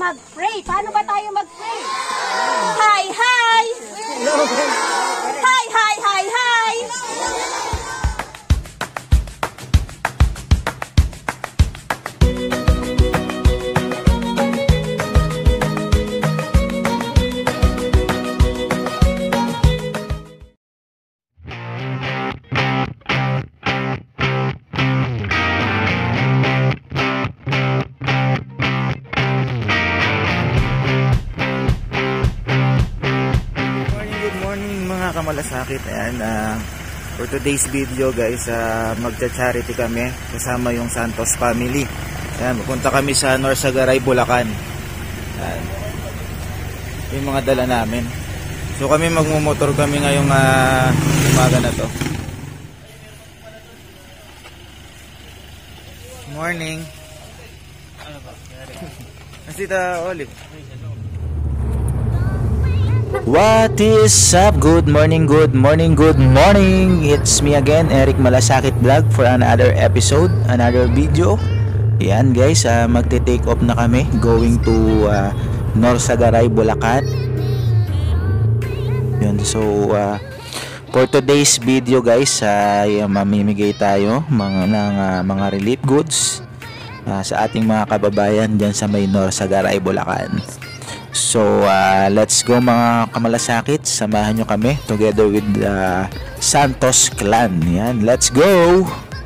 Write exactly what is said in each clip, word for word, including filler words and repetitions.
mag-pray. Paano ba tayo mag-pray? Hi, hi! Hi, hi, hi, hi! Kamalasakit. Ayan, uh, for today's video guys, uh, magcha-charity kami kasama yung Santos family. Ayan, pupunta kami sa Norsagaray, Bulacan. Ayan, yung mga dala namin. So kami magmumotor kami ngayong uh, umaga na to. Morning. Nasita Olive. What is up? Good morning, good morning, good morning. It's me again, Eric Malasakit Vlog for another episode, another video. Yan guys, uh, magte-take off na kami going to uh, Norsagaray, Bulacan. Yun, so uh, for today's video guys, ay uh, mamimigay tayo mga, ng uh, mga relief goods uh, sa ating mga kababayan dyan sa may Norsagaray, Bulacan. So uh, let's go mga kamalasakit, samahan nyo kami together with the uh, Santos clan. Yan, let's go!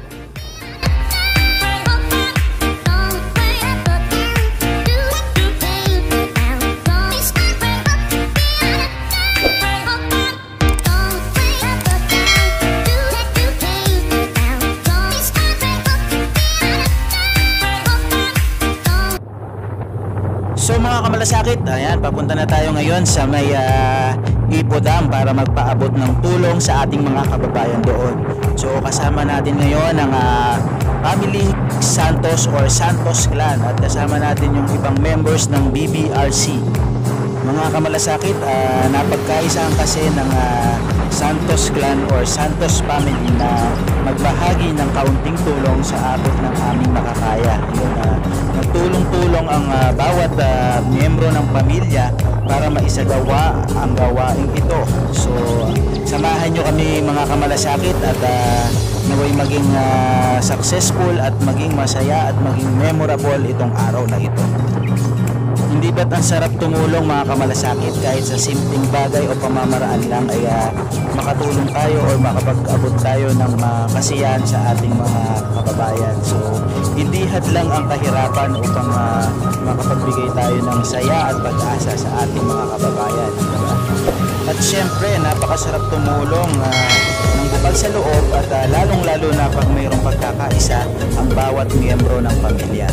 So mga kamalasakit, ayan, papunta na tayo ngayon sa may uh, Ipo Dam para magpaabot ng tulong sa ating mga kababayan doon. So kasama natin ngayon ang uh, family Santos or Santos clan at kasama natin yung ibang members ng B B R C. Mga kamalasakit, uh, napagkaisahan kasi ng uh, Santos clan or Santos family na magbahagi ng kaunting tulong sa abot ng aming makakaya. Yun, uh, nagtulong-tulong ang uh, bawat uh, miyembro ng pamilya para maisagawa ang gawain ito. So samahan nyo kami mga kamalasakit at uh, naway maging uh, successful at maging masaya at maging memorable itong araw na ito. Hindi ba't ang sarap tumulong mga kamalasakit kahit sa simpleng bagay o pamamaraan lang ay uh, makatulong tayo o makapag-abot tayo ng uh, kasiyahan sa ating mga kababayan. So hindi hadlang ang kahirapan upang uh, makapagbigay tayo ng saya at pag-asa sa ating mga kababayan. At syempre napakasarap tumulong uh, ng bukal sa loob at uh, lalong lalo na pag mayroong pagkakaisa ang bawat miyembro ng pamilya.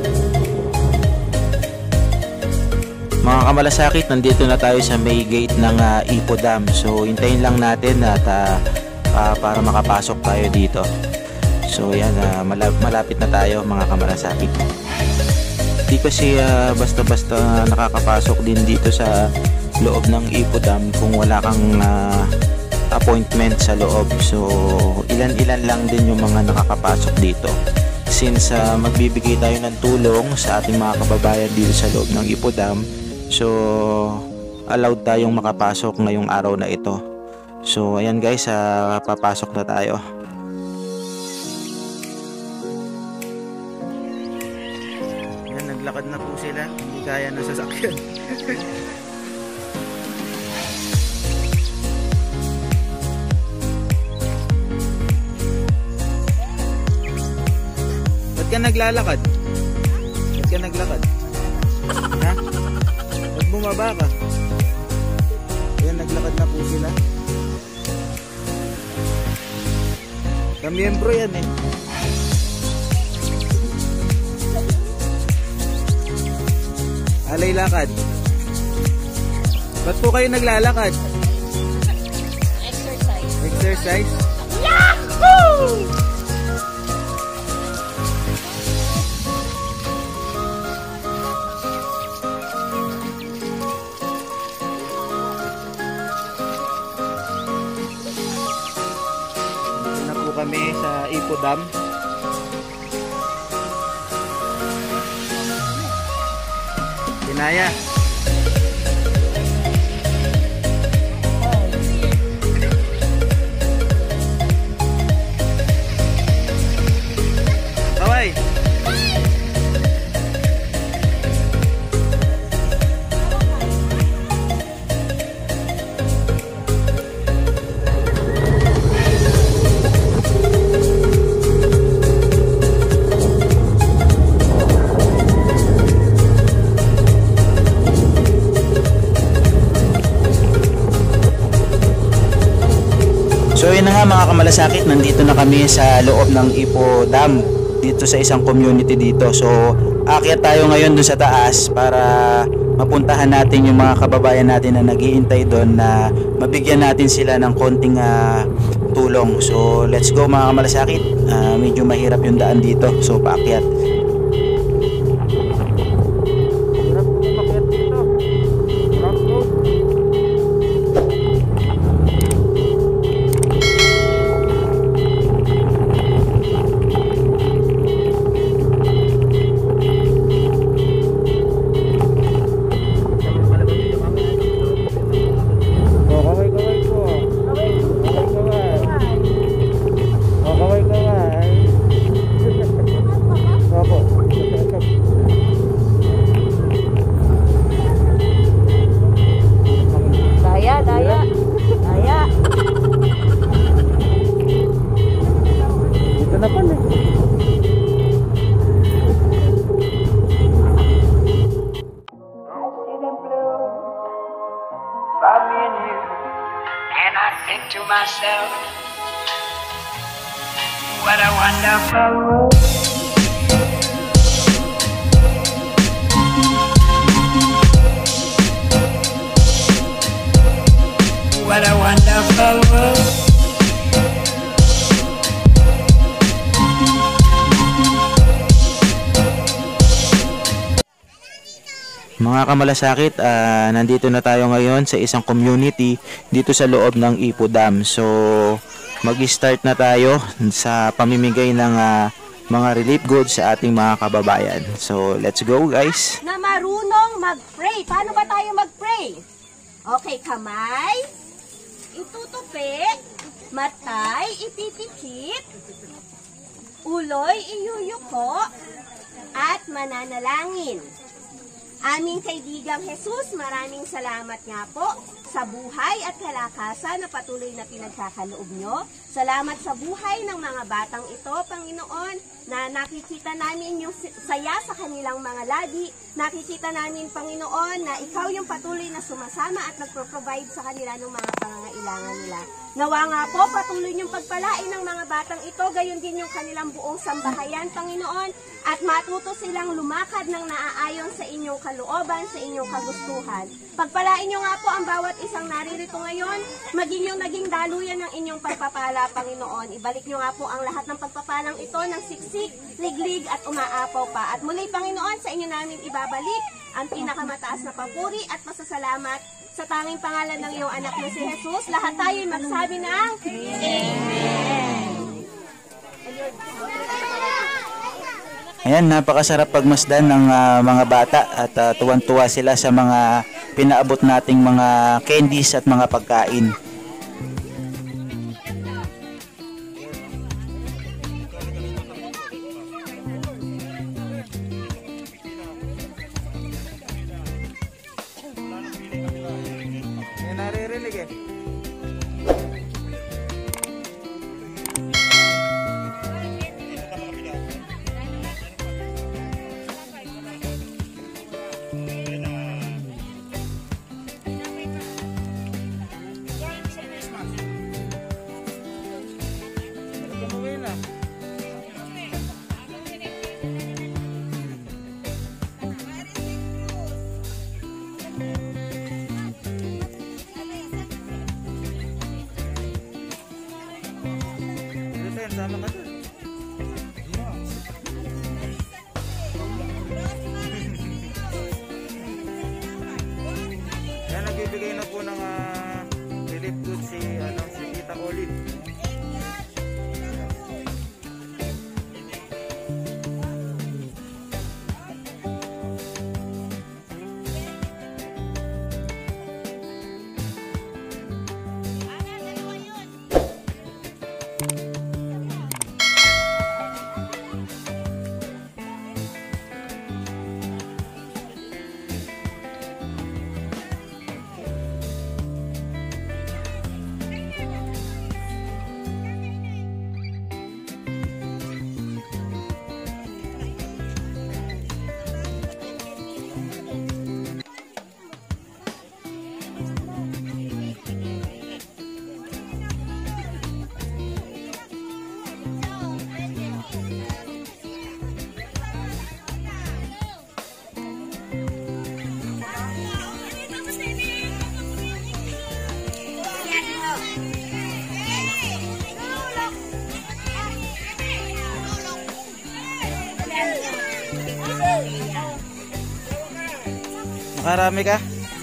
Mga kamalasakit, nandito na tayo sa may gate ng uh, Ipo Dam. So hintayin lang natin at uh, uh, para makapasok tayo dito. So yan, uh, malap malapit na tayo mga kamalasakit. Di kasi uh, basta-basta nakakapasok din dito sa loob ng Ipo Dam kung wala kang uh, appointment sa loob. So ilan-ilan lang din yung mga nakakapasok dito. Since uh, magbibigay tayo ng tulong sa ating mga kababayan dito sa loob ng Ipo Dam, so allowed tayong makapasok ngayong araw na ito. So ayan guys, uh, papasok na tayo. Ayan, naglakad na po sila, hindi kaya na sasakyan. Ba't ka naglalakad? Ba't ka naglakad? Ha? Ba't bumaba ka? Ayan, naglakad na po sila. Kamiyembro yan eh. Alay lakad. Ba't po kayo naglalakad? Exercise. Exercise? Yahoo! Kami sa Ipo Dam. Naya. Kaway. So yun na nga mga kamalasakit, nandito na kami sa loob ng Ipo Dam, dito sa isang community dito. So aakyat tayo ngayon dun sa taas para mapuntahan natin yung mga kababayan natin na naghihintay doon, na mabigyan natin sila ng konting uh, tulong. So let's go mga kamalasakit. Uh, medyo mahirap yung daan dito, so paakyat. To myself, what a wonderful world. What a wonderful world. Mga kamalasakit, uh, nandito na tayo ngayon sa isang community dito sa loob ng Ipo Dam. So mag-start na tayo sa pamimigay ng uh, mga relief goods sa ating mga kababayan. So let's go guys. Na marunong mag-pray. Paano ba tayo mag-pray? Okay, kamay, itutupi, matay, ipipikit, uloy, iyuyuko, at mananalangin. Aming kaibigang Jesus, maraming salamat nga po sa buhay at kalakasan na patuloy na pinagkakaloob nyo. Salamat sa buhay ng mga batang ito, Panginoon, na nakikita namin yung saya sa kanilang mga labi. Nakikita namin, Panginoon, na ikaw yung patuloy na sumasama at nagpro-provide sa kanila ng mga pangangailangan nila. Nawa nga po, patuloy yung pagpalain ng mga batang ito, gayon din yung kanilang buong sambahayan, Panginoon, at matuto silang lumakad ng naaayon sa inyong kalooban, sa inyong kagustuhan. Pagpalain nyo nga po ang bawat isang naririto ngayon, maging yung naging daluyan ng inyong pagpapala, Panginoon. Ibalik nyo nga po ang lahat ng pagpapalang ito ng siksik, liglig at umaapaw pa. At muli, Panginoon, sa inyo namin ibabalik ang pinakamataas na papuri at pasasalamat sa tanging pangalan ng iyong anak na si Jesus. Lahat tayo'y magsabi ng Amen. Ayan, napakasarap pagmasdan ng uh, mga bata at uh, tuwan-tuwa sila sa mga pinaabot nating mga candies at mga pagkain. May naririnig eh. Sama ka dun. Yan, nagbibigay na po ng uh, relief goods si, ano, si Tita Olive. Nakarami ka?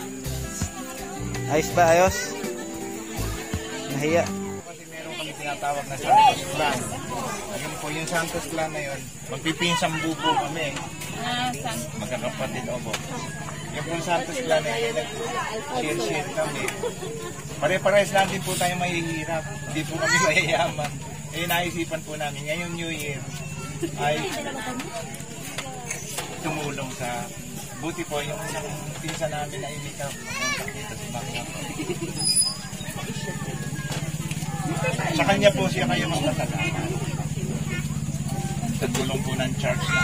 Ayos ba? Ayos? Nahiya. Kasi meron kami tinatawag na Santos Clan. Yun po, yung Santos Clan na yun, magpipinsang bubo kami. Magkakapatid opo. Yung po Santos Clan na yun, nag-share-share kami. Pare-pares lang din po tayo mahihirap. Hindi po kami mayayaman. Eh, naisipan po namin, ngayong New Year ay tumulong sa buti po yung isang pinsa namin na imita pumunta dito si Maka. Sa kanya po siya kayo magpasalamat. Sa tulong po ng church na.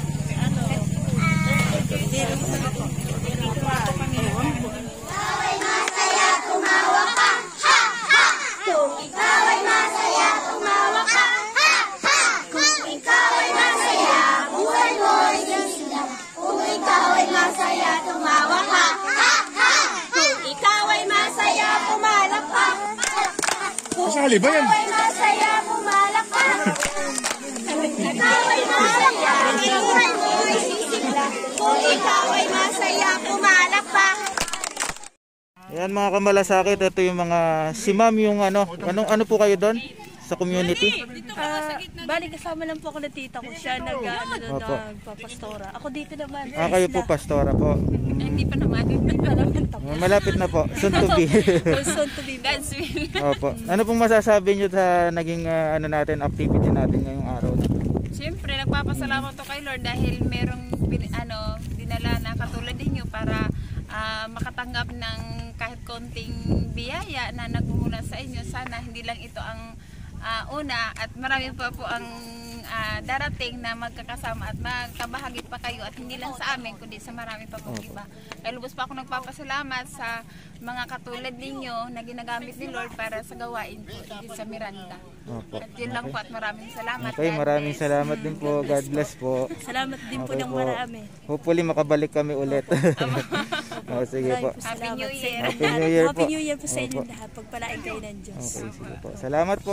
Kung ikaw ay masaya, tumawa ka, ha, ha! Kung ikaw ay masaya, buhay mo ay sisigla. Kung ikaw ay masaya, tumawa ka, ha, ha! Kung ikaw ay masaya, pumalakpak. Kung ikaw ay masaya, pumalakpak. Kung ikaw ay masaya, buhay mo ay sisigla. Kung ikaw ay masaya, pumalakpak. Yan mga kamalasakit, ito yung mga si ma'am yung ano, anong ano po kayo doon sa community? Ah, bali kasama lang po ako na tita ko siya nag ano doon Opo. nagpapastora. Ako dito naman. Ah, kayo po pastora po. Hindi pa naman. Hindi pa naman tapos. Malapit na po, soon to be. Soon to be God's will. Opo. Ano pong masasabi niyo sa naging ah, ano natin activity natin ngayong araw? Siyempre, nagpapasalamat to kay Lord dahil merong bin- ano, dinala na katulad ninyo para ah, makatanggap ng kahit konting biyaya na nagmumula sa inyo. Sana hindi lang ito ang ah, una at marami pa po ang ah, darating na magkakasama at magkabahagi pa kayo at hindi lang sa amin kundi sa marami pa po iba. Kaya lubos pa ako nagpapasalamat sa mga katulad ninyo na ginagamit ni Lord para sa gawain po dito sa Miranda. Opo. At yun lang po at maraming salamat. Okay, God maraming bless. salamat din po. God bless po. Salamat din po Okay ng po. marami. Hopefully makabalik kami ulit. Oh, sige po. Happy New Year. Happy New Year po. Happy New Year po sa inyo Opo. lahat. Pagpalain kayo ng Diyos. Okay, sige po. Salamat po.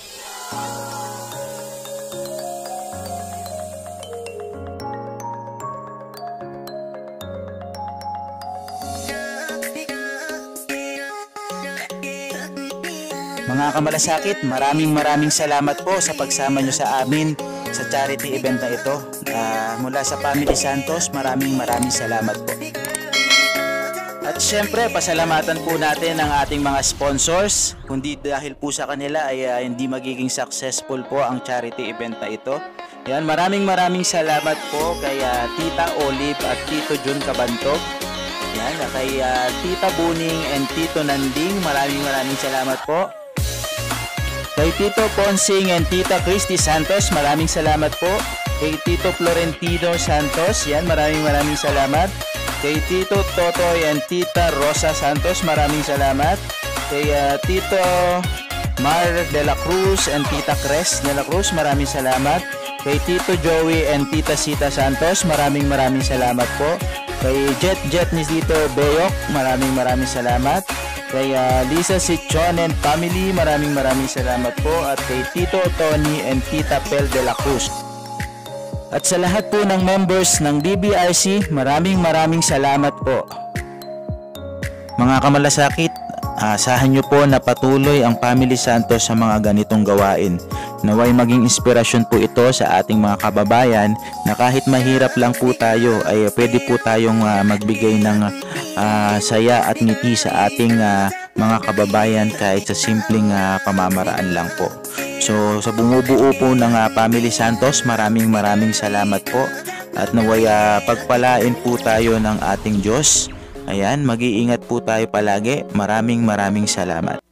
Mga kamalasakit, maraming maraming salamat po sa pagsama nyo sa amin sa charity event na ito. Ah, mula sa Family Santos, maraming maraming salamat po. At syempre, pasalamatan po natin ang ating mga sponsors. Kundi dahil po sa kanila ay ah, hindi magiging successful po ang charity event na ito. Yan, maraming maraming salamat po kay ah, Tita Olive at Tito Jun Cabantog. Yan, ah, kay ah, Tita Buning and Tito Nanding, maraming maraming salamat po. Kay Tito Ponsing and Tita Christy Santos, maraming salamat po. Kay Tito Florentino Santos, yan, maraming maraming salamat. Kay Tito Totoy and Tita Rosa Santos, maraming salamat. Kay uh, Tito Mar de la Cruz and Tita Cres de la Cruz, maraming salamat. Kay Tito Joey and Tita Sita Santos, maraming maraming salamat po. Kay Jet Jet ni Tito Beyok, maraming maraming salamat. Kay uh, Lisa Sichon and family, maraming maraming salamat po. At kay Tito Tony and Tita Pel de la Cruz. At sa lahat po ng members ng D B R C, maraming maraming salamat po. Mga kamalasakit, asahan nyo po na patuloy ang Family Santos sa mga ganitong gawain. Naway maging inspirasyon po ito sa ating mga kababayan na kahit mahirap lang po tayo ay pwede po tayong uh, magbigay ng uh, saya at ngiti sa ating uh, mga kababayan kahit sa simpleng uh, pamamaraan lang po. So sa bumubuo po ng uh, Family Santos, maraming maraming salamat po at naway uh, pagpalain po tayo ng ating Diyos. Ayan, mag-iingat po tayo palagi. Maraming maraming salamat.